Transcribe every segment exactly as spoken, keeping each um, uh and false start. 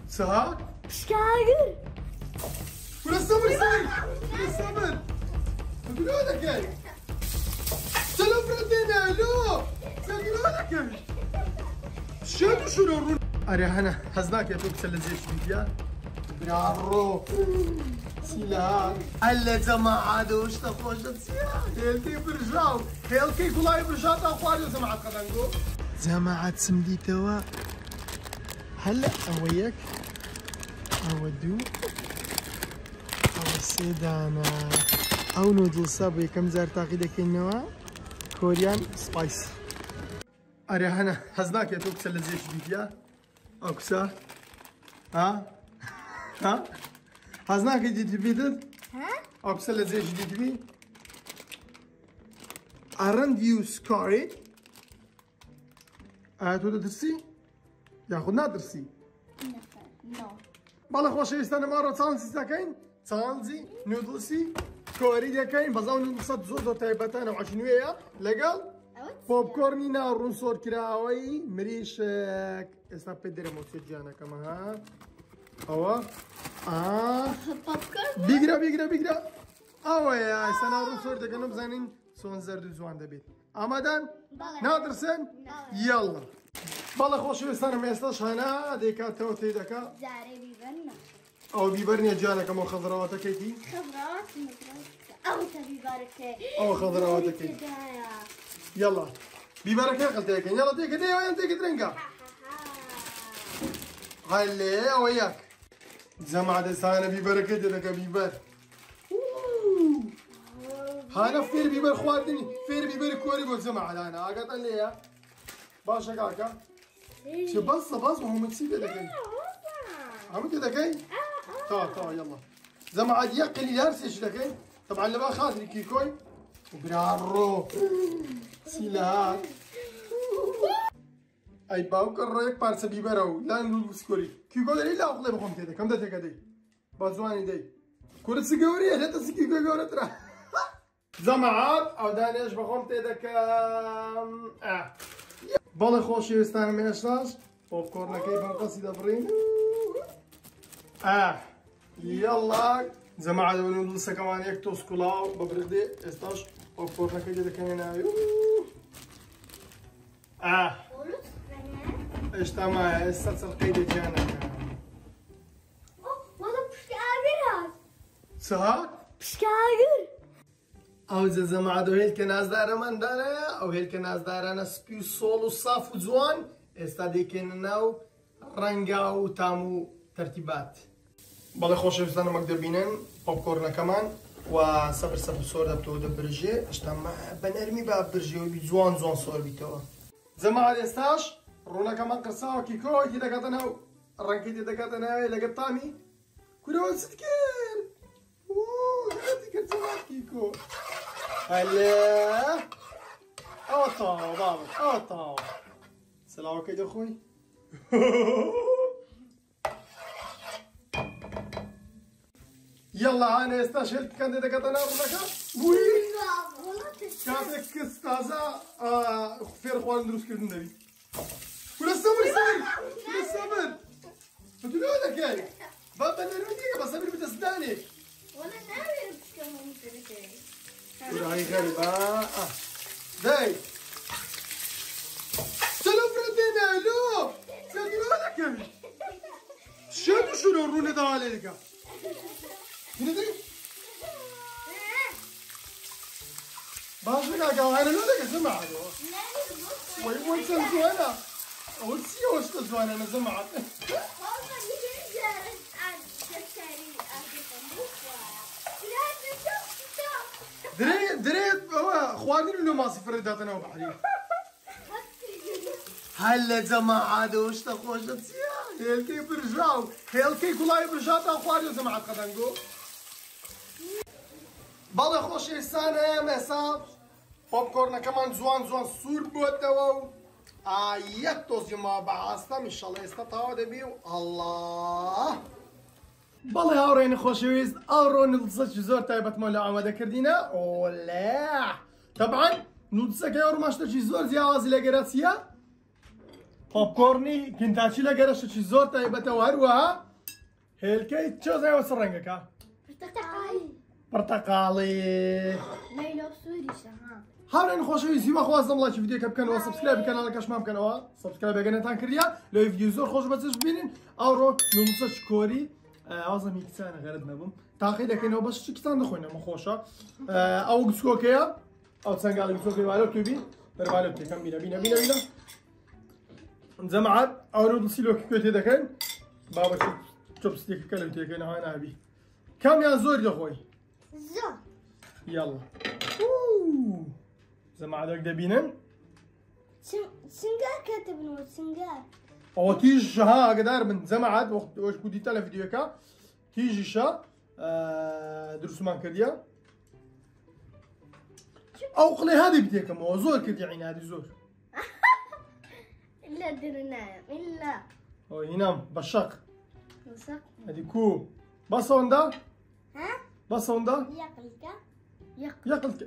ساعات شكاغر ولا الصبر سير ولا الصبر تقول لك يعني سلام فردينا لو تقول لك يعني شو شو الرون اري انا حزناك يا توك سلزي شويه برافو سلام هلا جماعه دوش تخوش هيلتي برجاو هيلتي كلاي برجات اخواني جماعه قدنقو جماعه سمدي توا هلا اوياك اودو او سيدانا او نودل صابي كم زار تاقيدك النوع كوريان سبايس اري انا حزناك يا توك سلزي شويه اوكسا ها ها حزناك جديد بيدل ها اوكسا لزي جديد بي ارند يو سكاري هاتو تدرسي ياخذنا درسي نو بالا خوش استنى مره تسانسي ساكين تسانسي نودلسي كوري ديكاين بزاو نوصل زور زور تايبتان وعشنويه لقال بوب كورني نارون صور كراوي مريش استا بيدر موسيجانا كما ها هو اه بوب كورن بيقرا بيقرا بيقرا اوه يا سنارون صور دكانو بزانين سون زرد زوان دبيت امادان نادرسن يلا بالله خوش استنى ما يستاش هنا ديكا تو تيدكا زاري بيبرنا او بيبرني جانا كما خضروات كيكي خضروات او تبي باركه او خضروات كيكي يلا ببركة قلت يلا ديك دي وين ديك ترنقا هلا وياك جماعة سانا ببركة دك بيبر هانا فير بيبر خواردني فير بيبر كوري قول جماعة انا اقعد لي باشا كاكا شو بس بس وهم مكسيد دكاي عملت دكاي تا تا يلا جماعة يقلي يرسش دكاي طبعا اللي بقى خاطري كيكوي وبرارو سيلات اي باو كريك بارس بيبرو لا نقول سكوري كي يقول لي لا اخذ بخم تيدا كم دتك دي بازواني دي كره سكوري لا تسكي كوره ترى جماعات او دانيش بخم تيدا كم اه بالله خوش يستان ميشلاش بوب كورن كيف قصيده برين اه يلا جماعه نودلس كمان يكتو سكولاو ببردي استاش بوب كورن كيف كان اه ايش تمام السلسله قيدة جانا والله بشكاغر سهات بشكاغر او جماعه دو هيل كناز دار من دانا او هيل كناز دارنا سبيو سولو صاف زوان استادي كنناو رنگاو تامو ترتيبات بالله خوش استنى مقدر بينن بوب كورن كمان وصبر صبر صور دبتو دبرجي اشتم بنرمي باب برجي وبيزوان زوان صور بيتو جماعة استاش رونا كمان قرصاو كيكو كده قطنا رنكي كده قطنا لقى طامي كل ستكير اوه هاتي كرتوات كيكو هلا اوطا بابا اوطا سلام كده اخوي يلا انا استاشلت كان ده قطنا رونا وي كاتك استاذة خفير اخوان دروس كردن دبي ولا الصبر سير ولا الصبر قلت لك يعني بابا انا روديك بس صبر بتصدقني وانا ناوي اتكلم كده ولا هاي غريبة اه داي سلام فردينا لو تقول لك يعني شنو شنو الروني ده عليك هنا دي باشا قاعد انا لو لك سمع وي وين سمعتوا انا اول شيء وصلت انا سمعت دريت دريت هو اخواني اللي ما صفر داتنا وبحري هلا جماعه دوش تخوش تصيا هيلكي برجاو هيلكي كلاي برجات اخواني جماعه قدنقو بالله خوش السنه مسا بوب كورن كمان زوان زوان سور بوتو آيات توزي ما بعاستم ان شاء الله استطاعوا دبيو الله بالله هاورين خوشويز اورون نلصق زور تايبت مولا عمدا كردينا ولا طبعا نلصق يا ورماشتا زور زي عازي لقراسيا پۆپکۆڕنی کنتاچی لە گەرەشتێکی زۆر تایبەتەوە هەروەها هێلکەی چ زایوە چ ڕەنگەکە؟ برتقالي پڕتەقاڵی. ميلو سوريشة ها هاوڕێن خۆشەویستی بەخوازم لایکی ڤیدیۆکە بکەنەوە سبسکرایب کەناڵەکەشمان بکەنەوە سبسکرایب بێگەنێتان کردیا لەوەی ڤیدیۆ زۆر خۆش بەچش ببینین ئەوڕۆ نووسە چکۆری ئازەمی کچانە غەرت نەبووم تاقی دەکەینەوە بەش کتان دەخۆینەوە خۆشە ئەو گچکۆکەیە ئەو چەنگاڵی گچۆکەی والۆ توبی بەربالۆ تێکەم بینە بینە بینە بینە جەماعەت ئەوڕۆ دڵسیلۆکی کوێ دەکەین بابەتی چۆپستێکەکە لەو تێکەینەوە نابی کامیان زۆر دەخۆی زو يلا زەماعەتێک دەبینن سنگار كاتبنو سنگار ئەوە تیژها ئاگدار بن زەماعەت وەش دیتە لە ڤیدیۆکە تیژیشە دروستمان کردیە ئەو قڵێ هادی بدێکەمەوە زۆر کردی عینادی زۆر إلا درنايا إلا ئەو هینام بەشەق وسق هەدی کو بەسەوەندا ها بەسەوەندا يقلك يق یەقلت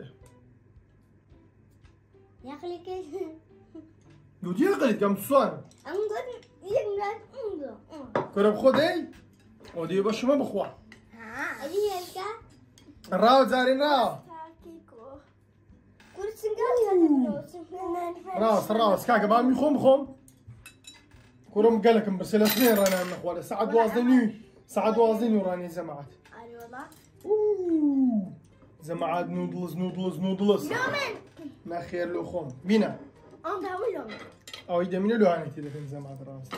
يقلك گوتی یەقلت کەم سوانە انظر يقلك انظر کۆرە بخۆ دەی ئەو دێ بەشمە بخوا ها هيك ڕاو جارێن ڕاو كيكو كل سنگار كاتبنو سنگار ڕاست ڕاست کاکە بامی خۆم بخۆم کوڕم گەلەکەم بەسێ لە سنێ ڕانان نەخوا لە سەعات دوازدە نوی سەعات دوازدە نوی ڕانی زەماعەت أي والله زەماعەت نودڵز نودڵز نودڵز لومن نەخێر لۆ خۆم بینە أنا داوي لومن ئەوەی دەمینە لۆهانێتی دەکەن زەماعەت ڕاست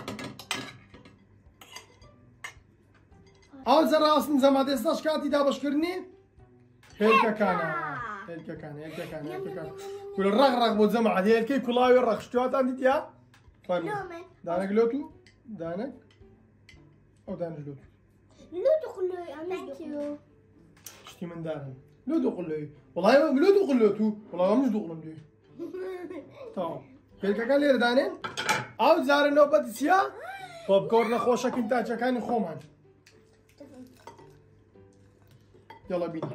ئەو جە ڕاستن زەماعەت ئێستاش کاتی دابەشکردنی هێلکەکانە هێلکەکانە هێلکەکانە هێلکەکان کورە ڕەق ڕەق بۆ زەماعەت هێلکەی کوڵاوی ڕەق شتواتان دیتیا لومن دانێک لۆتو دانێک ئەو دانش لۆتو لو تقولوا أنا دخلوا شتی من دارم لۆ دوقڵێ وڵای لۆ دوقڵێتو وڵای منش دوقڵم لێ تاو هێلکەکان لێرە دانێن ئەو جارە نۆبەتی چییە پۆپکۆڕنە خۆشەکەین تاچەکانی خۆمان يلا بينا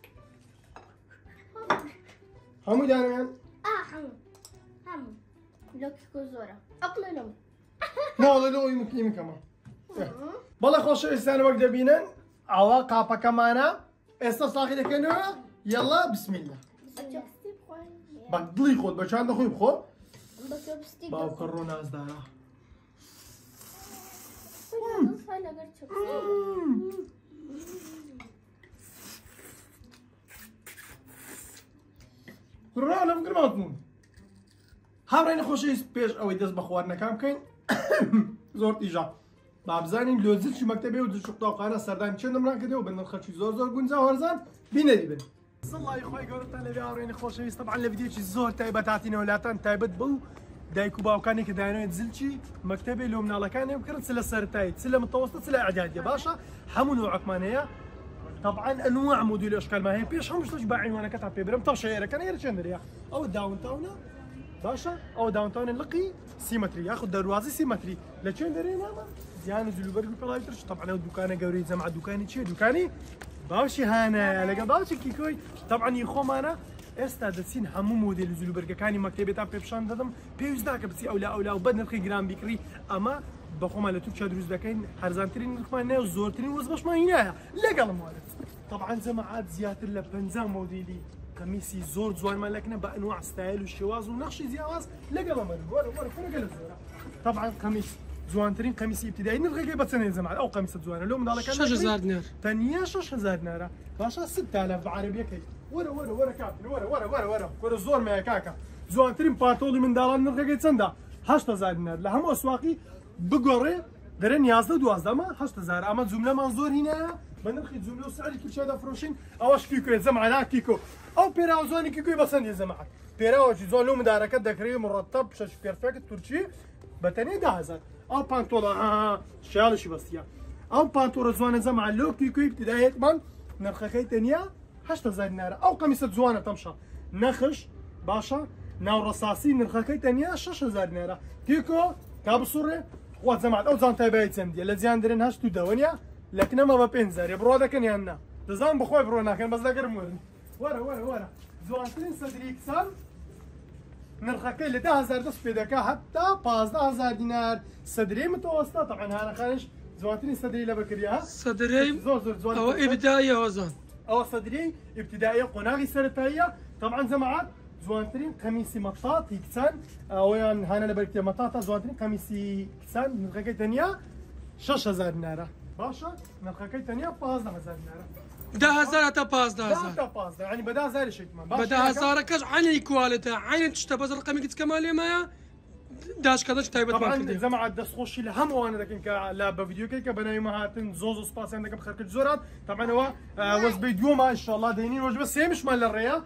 هەمووی دانەیان آه حمو حمو لو كيكو زورا أقل لومن ناوڵێ لە ئەوی مکی مکەمە بەڵێ خۆشەویستان وەک دەبینن ئەوە قاپەکەمانە ئێستا ساقی دەکەنەوە یەڵا بسمیلە بە دڵی خۆت بەچان دەخۆی بخۆ باوکە ڕۆ نازدارە ڕا لەم گرماتون هاوڕێنە خۆشەویست پێش ئەوەی دەست بە خواردنەکان بکەین زۆر تیژە بابزانین لۆ زلچی مەکتەبێ و زلچ قوتابخانە سەردانی چەند دەمران کردەوە بە نرخەکی زۆر زۆر گونجاو هەرزان بینەری بن سڵی خۆی گەورەتان لەبێ هاوڕێنە خۆشەویست تەبعاً لە ڤیدیۆکی زۆر تایبەت هاتینەوە لاتان تایبەت بڵ دایک و باوکانی کە دایانەوێت زلچی مەکتەبێ لۆ مناڵەکانیان بکردن چ لە سەرەتایی چ لە متەوەسطە چ لە ئەعدادیە باشە هەموو نوعەکمان هەیە طبعا انواع موديل اشكال ما هي بيش هم مش باع عنوانك تاع بيبرم طب شيرك انا يرشندريا او داون تاون باشا او داون تاون نلقي سيمتري ياخذ دروازي سيمتري لشندري ما زيان زلوبرج بلايترش طبعا دكانه قوري زعما دكاني شي دكاني باشي هانا لقى باشي كيكوي طبعا يخوم انا استادسين همو موديل زلوبرج كاني مكتبه تاع بيبشان ددم بيوز داك بسي اولا اولا وبد نلقي جرام بكري اما بخوم على توك دروز دكاين هرزانترين نخمانه وزورترين وزبش ما هنا لقى الموالد طبعا زماعات زيادة لبنزان موديلي قميصي زور زوان مالكنا بانواع ستايل والشواز ونقش زياواز لقى الموالد ورا ورا كنا قال الزورة طبعا قميص زوانترين قميصي ابتدائي نلغي قيبة سنة زماعات او قميص زوانة لو من ذلك شش هزار دينار ثانية شش هزار دينار باشا ستة آلاف بعربية كي ورا ورا ورا كابتن ورا ورا ورا ورا ورا الزور ما كاكا زوانترين باتولي من دالان نلغي قيبة سنة هشت هزار دينار لهم اسواقي بقري درين يازده دوازده ما هشت هزار اما جملة منظور هنا بنرخي جملة وسعري كل شيء دافروشين اوش كيكو يا زلمه على كيكو او بيراو زوني كيكو بس يا زلمه بيراو زون لو مداركات دكري مرتب شش بيرفكت تركي بتني ده هزار او بانتولا اه شال شي بس يا او بانتولا زون زلمه لو كيكو ابتدائي كمان نرخي تانية هشت هزار دينار او قميص زوانه تمشى نخش باشا ناو رصاصي نرخي تانية شش هزار دينار كيكو كابسوري وات زعما او زان تايبايت سندي الذي درين هاش تو دوانيا لكن ما بينزر يا برو كان يانا دزان بخوي برو كان بس ذاكر مورن ورا ورا ورا زوانتين صدري كسان نرخەکەی لە ده هزار دەست پێ دەکا هەتا پازدە هزار دینار سەدرەی متەوەستە طبعا هانەخانش جوانترین سەدرەی لە بەکریا سەدرەی زۆر زۆر جوان ئەوە ئیبتیداییە هۆزان ئەوە سەدرەی ئیبتیداییە قۆناغی سەرەتاییە طبعا جەماعەت جوانترین قەمیسی مەطاتی کچان ئەویان هانە لە بەرکتێ مەطاتە جوانترین قەمیسی کچان نرخەکەی تەنیا شەش هزار دینارە باشە نرخەکەی تەنیا پازدە هزار دینارە ده هزار هەتا پازدە هزار تا پازدە ینی بە ده هزاری شێتمان بە ده هزارەکەش عینی کوالتە عینێ تشتە بەزە ڕقەمێکی چکەما لێمایە داشکەدەش تایبەتمان کردێ جەماعەت دەستخۆشی لە هەمووانە دەکەن کە لە بە ڤیدیۆکەی کە بەناویمە هاتن زۆ زۆ سپاسیان دەکەم خەرکرد زۆرات تەمەنەوە وەزبەی دووەمە ئینشاءڵڵا دەینی ڕۆژ بە سێمشمان لە ڕێیە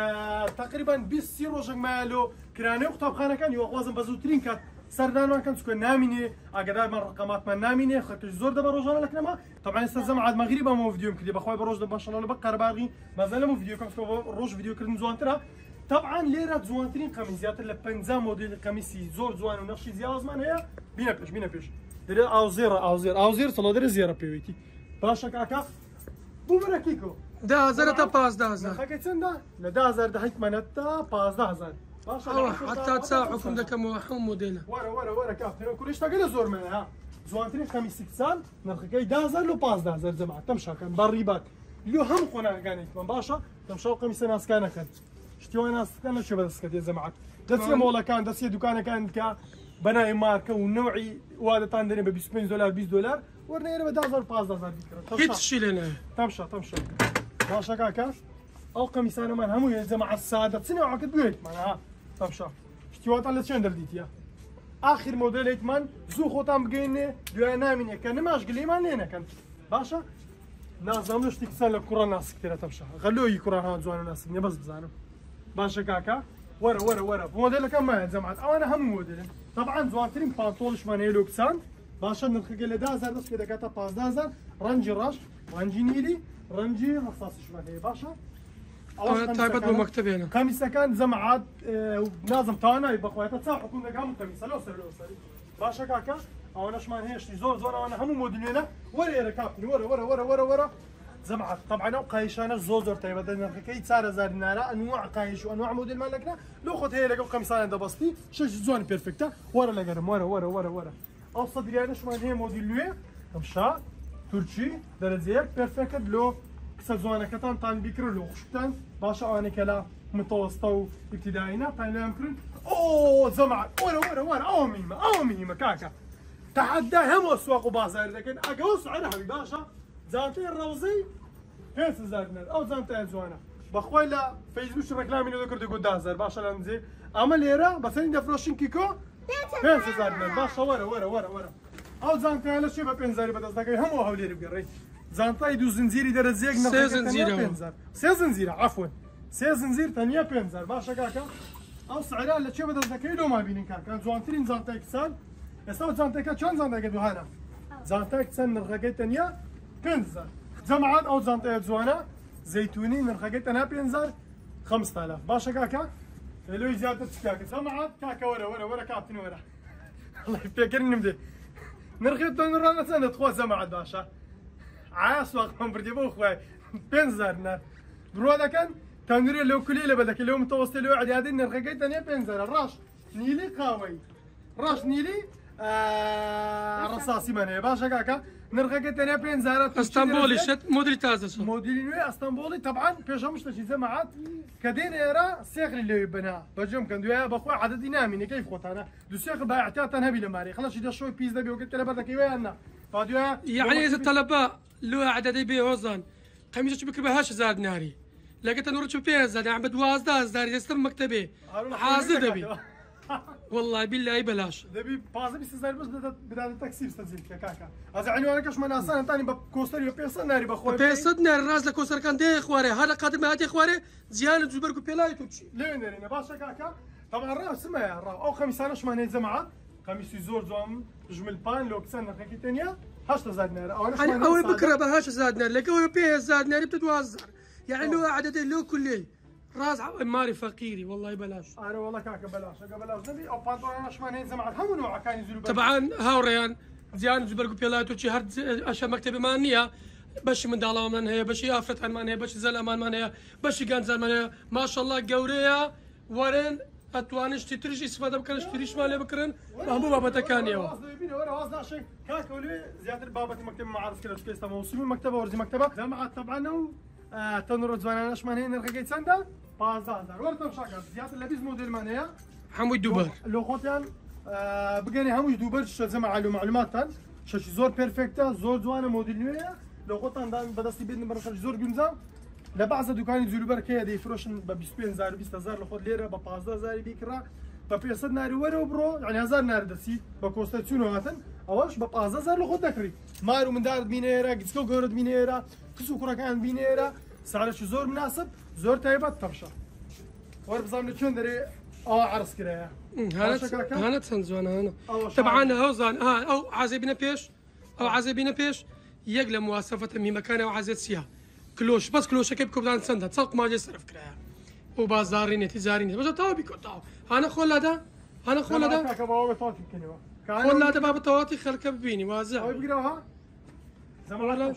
تقریبا بیست سی ڕۆژێک مایلۆ کرانەی قوتابخانەکان یوەخوازم بە زووترین کات سەردانوان کەم چکە نامینێ ئاگادارمان ڕقەماتمان نامینێ خەرکش زۆر دەبە ڕۆژانە لەکرێمە طبعا ئێستا جەماعەت مەغریب ئەمە ڤیدیۆم کردی بەخوای بە ڕۆژ دە ماشەڵڵا لەبەر قەرەباغی مەزە لەمە ڤیدیۆکەم ڕۆژ ڤیدیۆکردن جوانترە طبعا لێرە جوانترین قەمیس زیاتر لە پەنجا مۆدێلی قەمیسی زۆر جوان و نەخشی زیازمان هەیە بینە پێش بینە پێش دەرێ ئاوزێرە ئاوزێر ئاوزێر سەڵۆ دەرێ زیێرە پێویتی باشە کاکە بوو بەرە کیکۆ ده هزار هەتا پازدە هزار نرخەکەی چەندە لە ده هزار دەهەیتمانە تا پازدە هزار ئەوە حتا چا حکم دەکەمەوە هەموو مۆدێلە وەرە وەرە وەرە کافتەوە کوریشتەکە لە زۆرمەیە ها جوانترین قەمیسی کچان نرخەکەی ده هزار لۆ پازدە هزار جەماعەت تەمشاکەن بەڕیبات لۆ هەموو خۆناغەکانێکمان باشە تەمشا و قەمیسە ناسکانەکەن شتیوان ناسکان لە شێ بەدەستکەتێ جەماعەت دەچێ مۆڵەکان دەچێ دوکانەکان کە بەناوی مارکە و نوعی وادەتان دەنێ بە بیست و پێنج دۆلار بیست دۆلار وەرنێرە بە ده هزار پازدە هزار بیکڕێت هیچ شی لێ نایە تەمشا تەمشا باشە کاکە ئەو قەمیسانەمان هەموو جەماعەت سادە چنێوەکەت بوێتمان ها تەمشا شتیواتان لە چێن دەردیتە آخر مۆدلێکمان زوو خۆتان بگەینێ دوای نامینێ کە نماش گلەیمان لێ نەکەن باشە نازانم شتی کچان لە کوڕە ناسکتێرە تەمشا غەلۆی کوڕان هەوە جوان و ناسکنێ بەس بزانم باشە کاکە وەرە وەرە وەرە مۆدلەکەم مایە جەماعەت ئەوانە هەموو مۆدلن طبعا جوانترین پانتۆڵشمان هەیە لۆ کچان باشە نرخەکە لە ده هزار دەست پێ دەکاتە پازدە هزار ڕەنجی ڕەش ڕەنجی نیلی ڕەنجی ڕەساسیشمان هەیە باشە تایبەت بۆ مەکتەبێنە قەمیسەکان جەماعەت نازم توانای بەخوایەتە چا حکوم دەکەم قەمیسە لەو سەر لەو سەری باشە کاکە ئەوەنەشمان هێشتی زۆر زۆر ئەوانە هەموو مۆدلێنە وەرە ئێرە کاپنی وەرە وەرە وەرە وەرە وەرە جەماعەت طبعا ئەو قایشانە زۆر زۆر تایبەتە نرخەکەی چوار هزار دینارە ئەنواع قایش و ئەنواع مۆدلمان لەکرا لۆ خۆت هەیە لەگەڵ قەمیسانە دەبەستی شەش جوان پێرفکتە وەرە لەگەرم وەرە وەرە وەرە وەرە ئەو سەدریانەشمان هەیە مۆدل نوێ تەمشا تورکی دەرەجەیەک پێرفێکت لۆ کسە جوانەکەتان تان بیکرن لۆ خوشتان باشە ئەوانێکە لە متەوەستە و ئیبتیداییە تان لێم کردن ئۆ جەماعەت وەرە وەرە وەرە ئەوە میمە ئەوە میمە کاکە تەحەدای هەموو ئەسواق و بازار دەکەن ئەگەوە سعرە هەوی باشە جانتەی ڕەوزەی پێنج هزار دینار ئەو جانتەیە جوانە بەخوای لە فەیسبوک ڕێکلامی لێ دەکردی گوت ده هزار باشە لە نزێ ئەمە لێرە بەسەری دەفرۆشین کیکۆ پێنج هزار دینار باشە وەرە وەرە وەرە وەرە ئەو جانتەیە لە چێ بە پێنج هزاری بەدەست دەکەی هەموو هەولێری بگەڕێیت زانتای دوو زنجیری دەرەجەیەک سێ زنجیرە سێ زنجیرە عەفوەن سێ زنجیر تەنیا پێنج هزار باشە کاکە ئەو سعرە لە چێ بەدەست دەکەی لۆمان بینین کاکە جوانترین جانتای کچان ئێستا جانتەکە چۆن جانتەکە دووهانە جانتای کچان نرخەکەی تەنیا پێنج هزار جەماعەت ئەو جانتەیە جوانە زەیتونی نرخەکەی تەنیا پێنج هزار خەمسە ئالاف باشە کاکە لۆی زیاتر چ کاکە جەماعەت کاکە وەرە وەرە وەرە کاپتن وەرە وەڵی پێکردنم دێ نرخێت تۆ نڕانە چەندە تخوا جەماعەت باشە عیا سواقمان بردێ بۆ خوای پێنج هزار دینار بڕوا دەکەن تەندورێ لەو کولێ لە بەدەکە لەو متەوەستی لەو عەدیادی نرخەکەی تەنیا پێنج هزار ڕاش نیلی قاوەی ڕاش نیلی ڕەساسیمان هەیە باشە کاکە نرخەکە تەنیا پێنج هزار ئەستانبوڵی شت مۆدلی تازە مۆدلی نوێ ئەستانبوڵی طبعا پێشەم شتێکی جەماعەت کە دێن ئێرە سێخلی لێوی بنا بەجێم کەن دوایە بەخوا عەدەدی نامینێ کەیف خۆتانە دوو سێخ با احتیاطان هەبی لە ماری خەڵەشی دە شۆی پیس دەبێ وەکەت تەلەبەر دەکەی ویاننا تا دوایە یعنی ئێستا تەلەبە لۆ عەدەدەی بێ هۆزان قەمیسەکە بکرد بە هەشت هزار دیناری لەگە تەنوڕ چ پێنج هزار یان بە دوازدە هزاری دەستم مەکتەبێ حازر دەبی والله بالله بلاش دەبی پازە بیست هزار بەس بداتە تەکسی بستەجێت کاکە ئەز عنوانەکەشمان ئاسانە تانی بە کۆستەری و پێسەد ناری بەخۆی پێسەد ناری ڕاست لە کۆسەرەکان دێ خوارێ هەر لە قادر هاتێ خوارێ جیانە جوبەرگ و پێلای تو چی لێ نێرینە باشە کاکە طبعا ڕاستمەیە ڕاو ئەو خەمیسانەشمان هەیە جەماعەت قەمیسی زۆر جوان ژملپان لۆ کچان نرخەکەی تەنیا هەشت هزار دینار ئەوەی بکرە بە هەشت هزار دینار لەگەڵ پێنج هزار دیناری بدە دو هزار يعني لو عددي لو كلي راس ماري فقيري والله بلاش انا والله كاكا بلاش بلاش نبي او بانطون شمان هين زعما هم نوع كان ينزلوا طبعا هاوريان زيان زبرق بيلاتو شي هرد اشياء مكتبه مانيه باش من دالام من هي باش افرت عن من هي باش زل امان من هي باش كان زل من هي ما شاء الله قوريه ورن ئەتوانن شتی تریش ئیسفادە بکەن شتریشمان لێ بکڕن هەموو بابەتەکانیەوە شيء كاك ولي زياده بابك مكتب معارض كده كيس موسمي مكتبه ورزي مكتبه جامعه طبعا تنور زمان اش من هنا رقيت سنده بازار ورد شاكر زياده اللبيز موديل مانيا حمود دوبر لو خوتيان بقاني همو دوبر زعما على معلومات شش زور بيرفكتا زور زوانه موديل نويا لو خوتان دان بدستي بين مرة زور جنزا لبعض دكان زولبر كي دي فروشن ب بيست هزار بيست هزار لو خد ليره ب بازار زاري بيكرا ببيصد ناري ورا برو يعني هزار نار دسي بكوستاتيونو هاتن اواش ب بازار زار لو خد دكري مارو من دار بينيرا قسكو غورد بينيرا كسو كرا كان بينيرا سعره زور مناسب زور تايبات تمشى ور بزام لكن دري اه عرس كرايا هانت هانت سنزوان هانا طبعا هوزان اه او عازبنا بيش او عازبنا بيش يقل مواصفة من مكان او عازت سيها كلوش بس كلوش كيف كبدان سنده تسوق ما جسر فكرها وبازارين تجارين بس تاو بيكو تاو انا خول هذا انا خول هذا خول هذا باب التواتي خلك بيني وازع او بيقراها زمان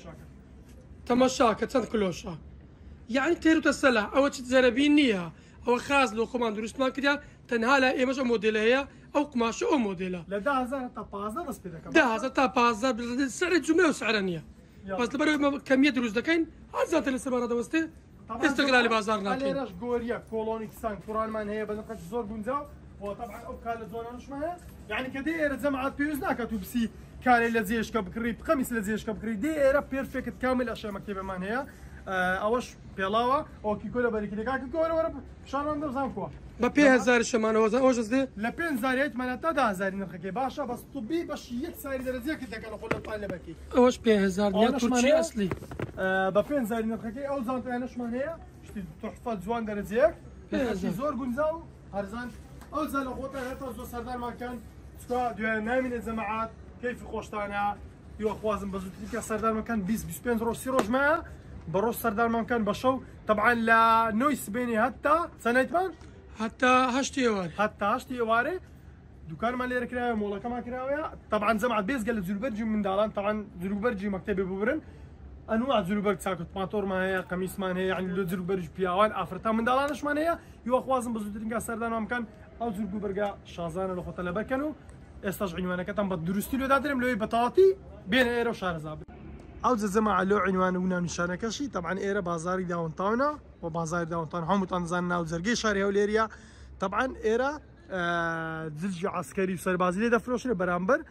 تمشاك تسند كلوشا يعني تيرو تسلا او تزربين نيها او خاز لو كوماند رسمان كده تنها لا ايمج موديل هي او قماش او موديلا لا ده هذا تا بازار بس بده ده هذا تا بازار سعر الجمله وسعر نيه بس لبرو كميه دروز دكاين هذا الاستمرار هذا وسته استقلال بازارنا على راش غوريا كولونيكسان قران مان هي بدنا زور بنزا وطبعا او كان زون مش معها يعني كدير جماعه بيوزنا كتبسي كان لزيش كبكري بقميص لزيش كبكري دير بيرفكت كامل اشياء مكتوبه مان هي اوش بيلاوا او كي كولا بريك لك كي كولا ورا شان ندير زانكوا ببي هزار شمان هو هو جزدي لا بين زاريت معناتها ده هزار نرخي باشا بس طبي باش يكسر درجه كده كانوا كل طالب بكي واش بي هزار يا تركي اصلي بفين زاري نرخي او زانت انا شمان هي شتي تحفه زوان درجه زور قنزاو هرزان او زال خوتا هتا زو سردار ما كان سكوا دو نامين الجماعات كيف خوشتانا يو خوازم بزوتي سردار ما كان بيس بيس بين روش سيروج ما بروش سردار ما كان بشو طبعا لا نويس بيني حتى سنتمان حتى هشتي واري حتى هشتي واري دكان مالي ركراوي مولا كما كراوي طبعا جماعه بيز قال زولبرجي من دالان طبعا زولبرجي مكتبي ببرن انواع زولبرج ساكت ماتور ما هي قميص ما هي يعني لو زولبرج بياوان افرتا من دالانش ما هي يو خوازم بزوتي سردار ما كان او زولبرجا شازان لو خطا لبركنو استاج عنوانك تم بدروستي لو دادرم لو بطاطي بين ايرو وشهر زابل او جماعه لو عنوان ونا نشانكشي طبعا ايرا بازاري داون تاونا وبازار داون تاون هم تنزلنا وزرقي شاري هوليريا طبعا ايرا آه زلجي عسكري وسربازي لي دفروش برامبر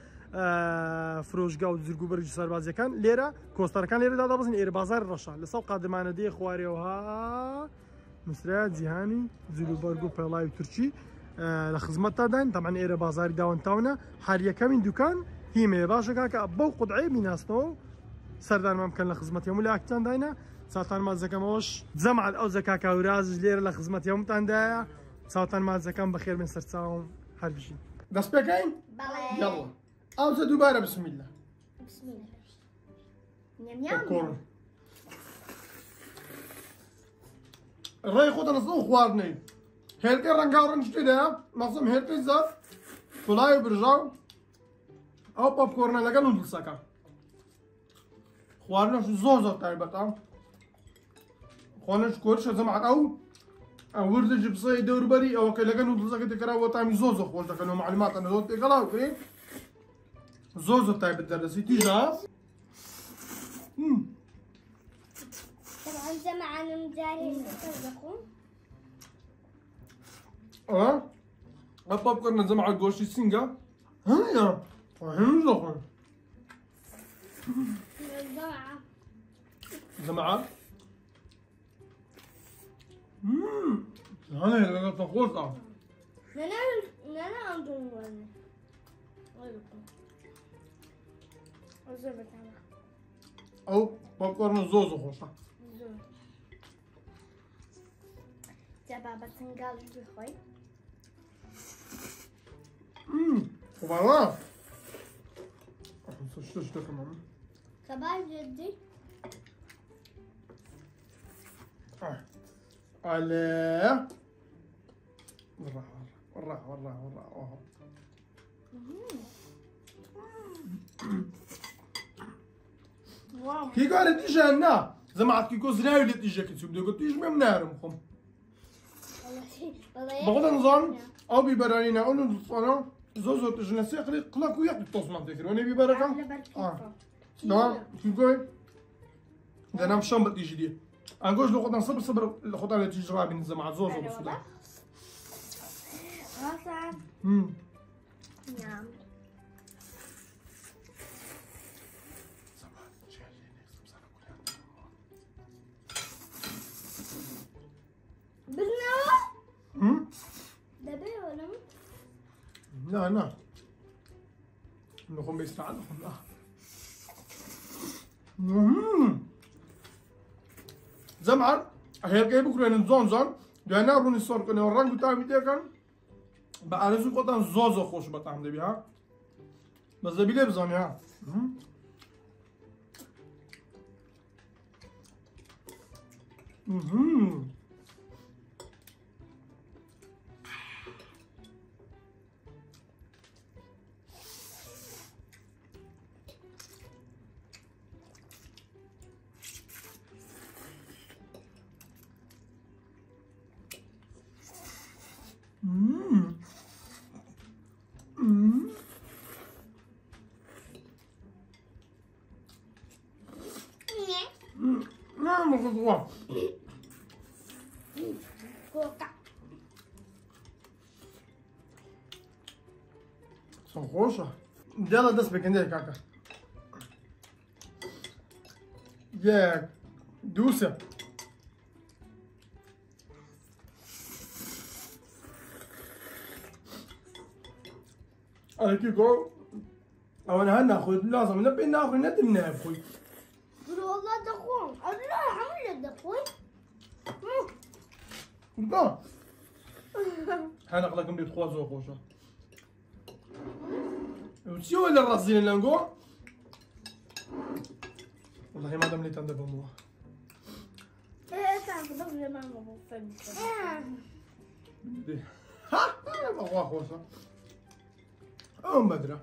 آه فروشقا وزرقو برج سربازي كان ليرا كوستر كان ليرا دابا بزن ايرا بازار الرشا لسوق قادمانه دي خواري وها مسرات زيهاني زلو برغو بلاي تركي آه لخدمتها داين طبعا ايرا بازاري داون تاونا حاليا كمين دكان هي مي باشا كاكا بو قدعي بيناسنو سردان ما ممكن لخدمت يوم اللي اكتان داينا ساعتان ما زكاموش زمع او زكاكا وراز لير لخدمت يوم تان دايا ساعتان ما زكام بخير من سرتاهم حربجي داس بكاين يلا او دوباره بسم الله بسم الله نيم نيم كور الراي خود نصو خوارني هيرك رنگاورن جديده مقسم هيرك زاد فلاي برجاو او بوب كورن لگا نودل ساكا خوارنش زوزو تايبتا خوانش كورش زعما او او ورد جبسي دور بري او كلگا نودل ساكا تكرا وطعم زوزو خوش دكنو معلومات انا دوت كلاو كري زوزو تايب درسي تيجا امم طبعا جماعة نمجاري تزقون اه البوب كورن زعما غوشي سينغا هيا فهم زخون الجماعة جماعة امم انا اللي تقولها نانا نانا عندهم وين غيركم الزبط على او بوب كورن زوزو خوشا زور جبابة تنقال بخوي امم والله شو شو كمان كبار جدي اه على ورا ورا ورا ورا ورا واو كي قال تيجي لنا زعما كيكو زراوي اللي تيجي كتسوق دوك تيجي من نارهم خم بەڵێ نزان ئەو بیبەرانینە ئەو دوستانە زۆر زۆر تژنە سێقلی قڵک و یەک تۆسمان دەکرد وەنێ بیبەرەکەم چیگۆی دەنام شەم بە تیژی دی ئەنگۆش لە خۆتان سەبر سەبر لە خۆتان لە تیژ ڕابین زەمات زۆر زۆر بسوودە لا لا نخون بيستعد نخون لا زمعر هيك جاي بكره نزون زون دانا روني صور كنا ورانغ تاع ميديكان بعرزو قطن زوزو خوش بطعم دبي ها بس دبي لي بزون ها امم Mmm. Mmm. Mmm. Não, não vou voar. São roxa? Dela das pequenas, caca. Yeah. Dulce. أكيد جو أو أنا هناخذ لازم نبي ناخذ ندم ناخذ والله دخون الله عمل دخون لا أنا أقول لكم بيتخوض زو خوشة وشو اللي الرصين اللي نقول والله ما دام لي تندب أموه إيه كان قبل ما نبغى فيلم ها أنا بغوا خوشة أم بدرة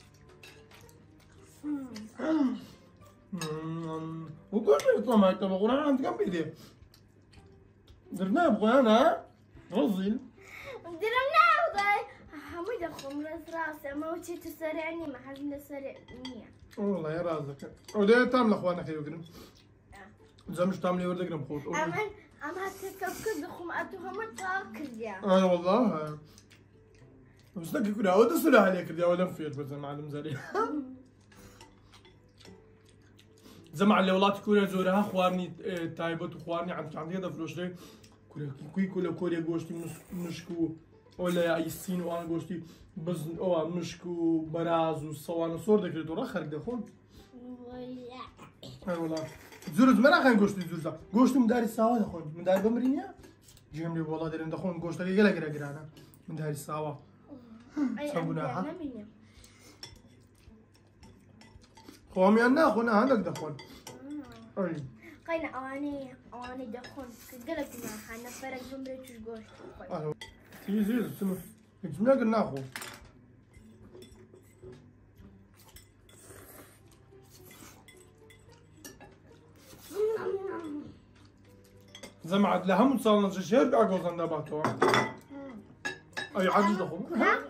وكل شيء طعمه يتبغون أنا عند كم بيدي درنا بغوا أنا رزيل درنا بغوا حميد أخو من راسه ما وشي تسرعني ما حد نسرع نية والله يا رازك وده تعمل أخوانا خيو قرن زمش تعملي ورد قرن بخوت أمان أم هتكبكب بخو ما أتوها من تاكل يا أنا والله بس لك يكون عود السلاح عليك دي ولا فير بس معلم زري زعما على ولات كوريا زورها خوارني تايبت وخوارني عند عندي هذا فلوس لي كوريا كوي كولا كوريا غوشتي مشكو ولا اي سين وانا غوشتي بس او مشكو براز وصوان صور دك دورا خرج دخون ولا اي والله زور زمرا خان غوشتي زور غوشتي مداري ساوا دخون مداري بمرينيا جيم لي والله دارين دخون غوشتي يلا غير غير انا مداري ساوا أنا خوامي أنا أخونا عندك دخون. أي. قينا أواني أواني دخون كقلك ما حنا فرق جمرة تشجوش. أيوة. تيجي تيجي سمع. جمنا قلنا أخو. زمعت لهم صارنا شهر بعقول عند باتوا. أي عادي دخون.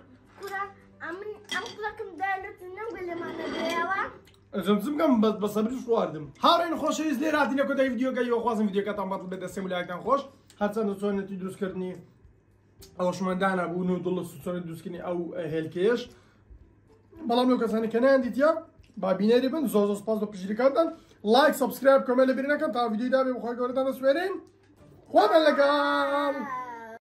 زمزم كم بس بصبرش واردم هارين خوش يزلي راتينا كده فيديو جاي وخوازم فيديو كتام بطل بدا سيمولاي كان خوش حتى نصون نتي دوس كرني او شمندانا بو نو دول سوسون دوس كني او هلكيش بلام لو كساني كان ديتيا بابينيري بن زوزو سباس دو بيجريكاندن لايك سبسكرايب كومنت لبرينا كان تا فيديو دا بخوي غورتان سويرين خو بلغام